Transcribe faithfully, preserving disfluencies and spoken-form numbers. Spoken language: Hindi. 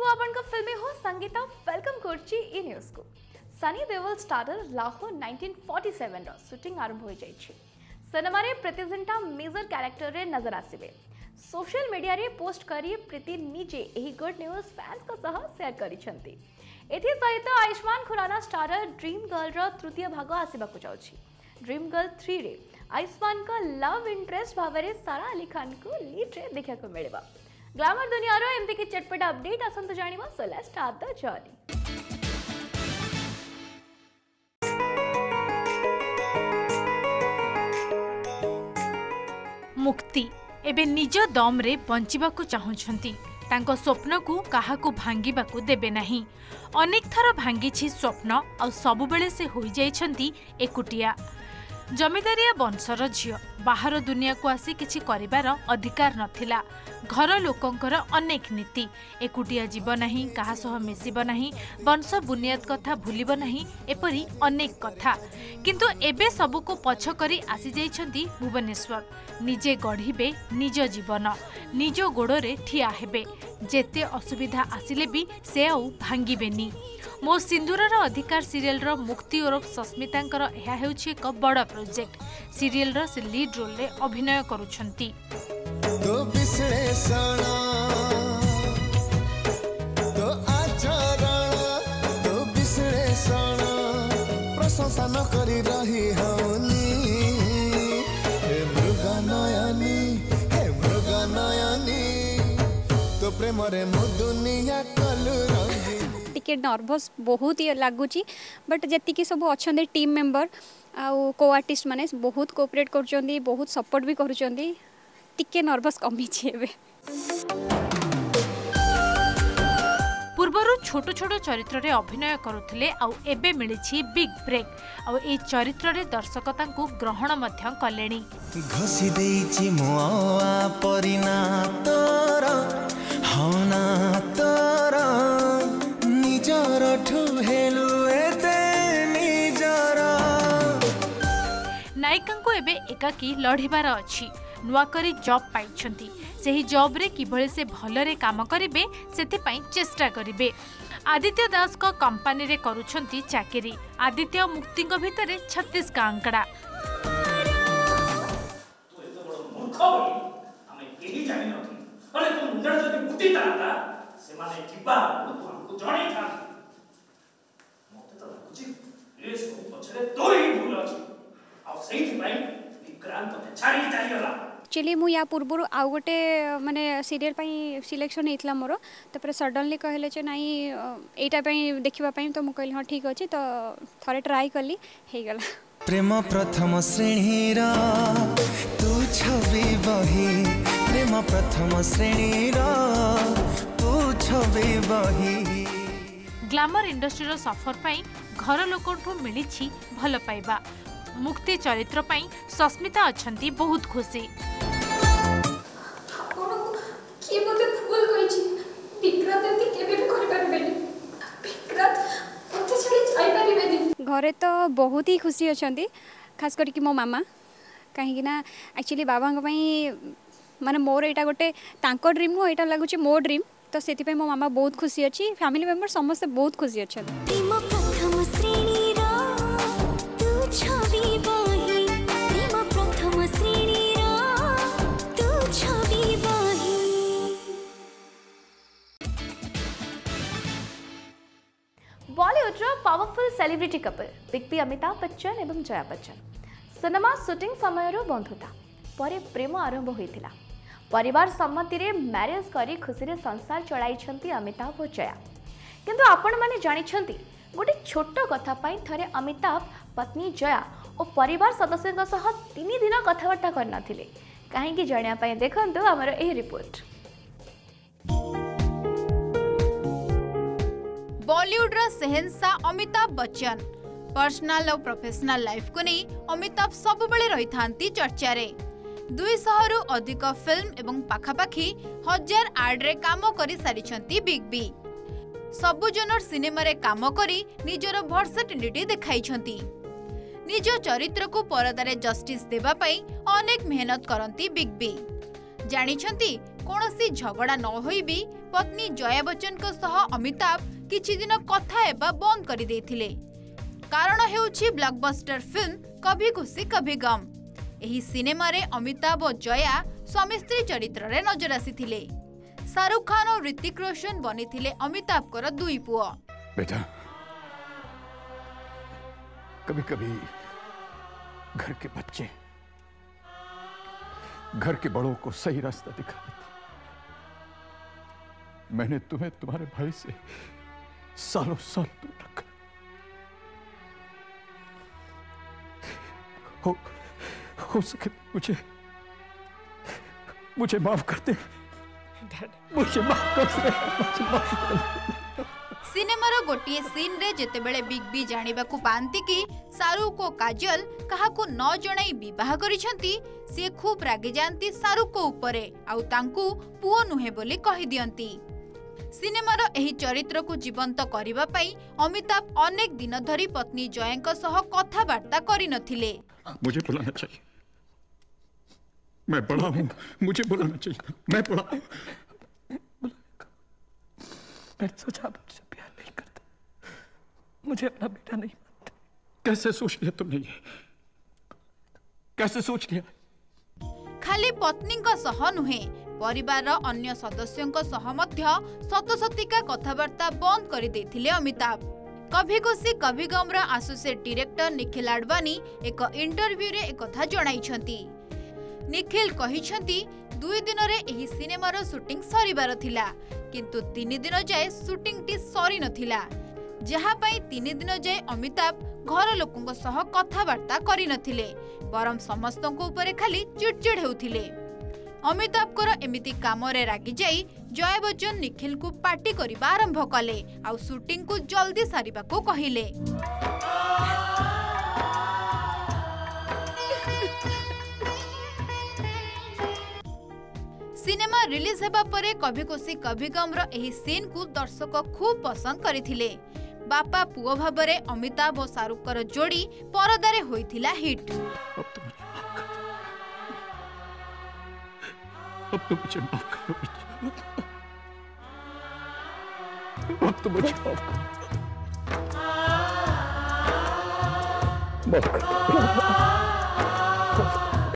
आपनका फिल्मी हो संगीता वेलकम करची ई न्यूज को। Sunny Deol starrer Lahore nineteen forty seven रो शूटिंग आरंभ हो जाइछि। सिनेमा रे प्रतिजिंटा मेजर कैरेक्टर रे नजर आसीबे। सोशल मीडिया रे पोस्ट करी प्रीति निजे एही गुड न्यूज फैंस को सह शेयर करिसंती। एथि सहित Ayushmann Khurrana starrer dream girl रो तृतीय भाग आसीबाकु जाउछि। ड्रीम गर्ल थ्री रे आयुष्मान का लव इंटरेस्ट भावरे सारा अली खान को लीड रे देखा को मिलेबा। ग्लैमर दुनिया रो एमती की चटपटा अपडेट आसंत जानिबा। So let's start the journey. मुक्ति एबे निज दम रे बंचिबाकू चाहुछंती। तांको स्वप्न को काहाकू भांगिबाकू देबे नाही। अनेक थर भांगिछि स्वप्न आ सब बेले से होई जाइछंती एकुटिया। जमीदारिया वंशर झियो बाहर दुनिया को आसी किछि करिबार अधिकार नथिला। घर लोकंकर अनेक नीति एकुटिया जीव नाही, काहा सह मिसिब नाही, वंश बुनियाद कथा भूलिब नाही, एपरी अनेक कथा। किंतु एबे सबु को पछ करी आसी जाइछंती भुवनेश्वर। निजे गढ़िबे निज जीवन, निज गोड़े ठिया हेबे। जेते असुविधा आसिले भी से आउ भांगिबेनी। मो सिंदूरर अधिकार सीरियल रो मुक्ति ओरफ सस्मितांकर एहा हेउछि एक बड़ प्रोजेक्ट। सीरियल रो से लीड रोल रे अभिनय करूछंती। तो विश्लेषण तो आचरण तो विश्लेषण प्रशंसा न करी रही हौनी। हे मृगनयनी हे मृगनयनी तो प्रेम रे मो दुनिया कलु रंगी। टिके नर्भस बहुत ही लगुच बट जी सब अच्छा टीम मेंबर आउ को आर्टिस्ट माने बहुत कोऑपरेट कर बहुत सपोर्ट भी करुँच। टिके नर्भस कमी पूर्वरु छोट छोट चरित्र रे अभिनय करुथिले आउ एबे मिलिछि बिग ब्रेक। आउ ए चरित्र रे दर्शक तांकु ग्रहण मध्य कलेनी। घसी देइछि मोआ परिना तोर हौना तोर निजर ठुहेलु एते निजर। नायिका को एबे एकाकी लढिबार अछि। नुआकरी जॉब पाइछंती। सेही जॉब रे किभळे से भलरे काम करिवे सेति पई चेष्टा करिवे। आदित्य दास को कंपनी रे करूछंती चाकरी। आदित्य मुक्ति को भितरे छत्तीस का आंकड़ा। एक्चुअली मु या पूर्व आउ गोटे माने सीरियल पाई सिलेक्शन होता मोर तापर सडनली कहले जे नाई एटा पाई देखिबा पाई तो मु कहली हां ठीक अछि तो थरे ट्राई कली हे गला। प्रेम प्रथम श्रेणी रा तू छवि बही प्रेम प्रथम श्रेणी रा तू छवि बही। ग्लैमर इंडस्ट्री रो सफर पाई घर लोकठु मिलिछि भल पाइबा। मुक्ति चरित्र पाई सस्मिता अछंती बहुत खुशी। घरे तो बहुत ही खुशी अच्छा खास करके मो मामा कहीं ना एक्चुअली बाबा माने मोर एटा गोटे तांको ड्रीम हो एटा लगुच मो ड्रीम तो सेति पे मो मामा बहुत खुशी अच्छी। फैमिली मेंबर समस्त बहुत खुशी अच्छा। बॉलीवुड रो powerful celebrity couple big B Amitabh Bachchan एवं जया बच्चन सिनेमा शूटिंग समय रो बंधुता परे प्रेम आरंभ होइतिला। परिवार सम्मति रे मैरिज करी खुशी रे संसार चलाइछंती अमिताभ और जया। किंतु आपण माने जानि छंती गोटे छोट कथा पाई थरे अमिताभ पत्नी जया और परिवार सदस्यक सह तीन दिन कथाबार्ता करनथिले। काहे कि जानिया पाई देखंतु हमर एही रिपोर्ट। बॉलीवुड रा शहंशाह अमिताभ बच्चन पर्सनल और प्रोफेशनल लाइफ को नहीं अमिताभ सब बेले रही थांती चर्चा रे। दुई सौ रु अधिक फिल्म एवं पाखापाखी हजार आड रे काम करी सारिछंती बिग बी। सबु जनर सिनेमा रे काम करी निजर वर्सेटिलिटी देखाइछंती। निज चरित्र को परदारे जस्टिस देबा पई अनेक मेहनत करंती बिग बी। जानिछंती कोनोसी झगड़ा न होई भी पत्नी जया बच्चन को सह अमिताभ किछि दिन कथा हेबा बंद करि देथिले। कारण हेउछि ब्लॉकबस्टर फिल्म कभी खुशी कभी गम। एही सिनेमा रे अमिताभ और जया स्वामी स्त्री चरित्र रे नजर आसीथिले। शाहरुख खान और ऋतिक रोशन बनिथिले अमिताभ कर दुई पुओ। बेटा, कभी कभी घर के बच्चे घर के बड़ों को सही रास्ता दिखा देते। मैंने तुम्हें तुम्हारे भाई से सालों साल दूर रखा। हो, हो सके मुझे मुझे माफ कर दे। मुझे माफ कर दे। मुझे माफ कर दे। सिनेमार गोटे सीन रे जेतेबेले बिग बी जानिबा को पांती कि शाहरुख और काजल काहाकू न जणाई विवाह करिसंती, से खूब रागी जानती शाहरुख को उपरे आउ तांकू पुओ नुहे बोली कहि दियंती। सिनेमार एही चरित्र को जीवंत करिबा पई अमिताभ अनेक दिन धरी पत्नी जयंक सह कथावार्ता करि नथिले। मुझे बुलाना चाहिए, मैं बड़ा हूं, मुझे बुलाना चाहिए, मैं बड़ा हूं। मैंने सोचा आप मुझसे प्यार नहीं करते, मुझे अपना बेटा नहीं मानते। कैसे सोच लिया तुमने ये? कैसे सोच लिया? खाली पत्नी का सह नुहे, परिवार अन्य सदस्यों सह मध्य सतसतिका कथावार्ता बंद कर देथिले अमिताभ। कभी खुशी कभी गम रा एसोसिएट डायरेक्टर निखिल आडवाणी एक इंटरव्यू रे एक कथा जणाइछंती। निखिल कहिछंती दुई दिन रे एही सिनेमार शूटिंग सरीबार थिला, किंतु तीन दिन जाए शूटिंग टी सरी नथिला, जहा पई तीन दिन जाए अमिताभ घर लोकंक सह कथावार्ता करि नथिले, बरम समस्तंक उपरे खाली चिड़चिड़ हेउथिले। अमिताभ कर एमिति काम रे रागी जाई जया बच्चन निखिल को पार्टी करिबा आरंभ कले आउ शूटिंग को जल्दी सारिबा को कहिले। सिनेमा रिलीज हेबा परे कभी खुशी कभी गम रो एही सीन को दर्शक खूब पसंद करिथिले। बापा पुओ भाबरे अमिताभ और शाहरुख कर जोड़ी परदारे होइथिला हिट। अब तो मुझे माफ करो। अब तो मुझे माफ करो। माफ करो।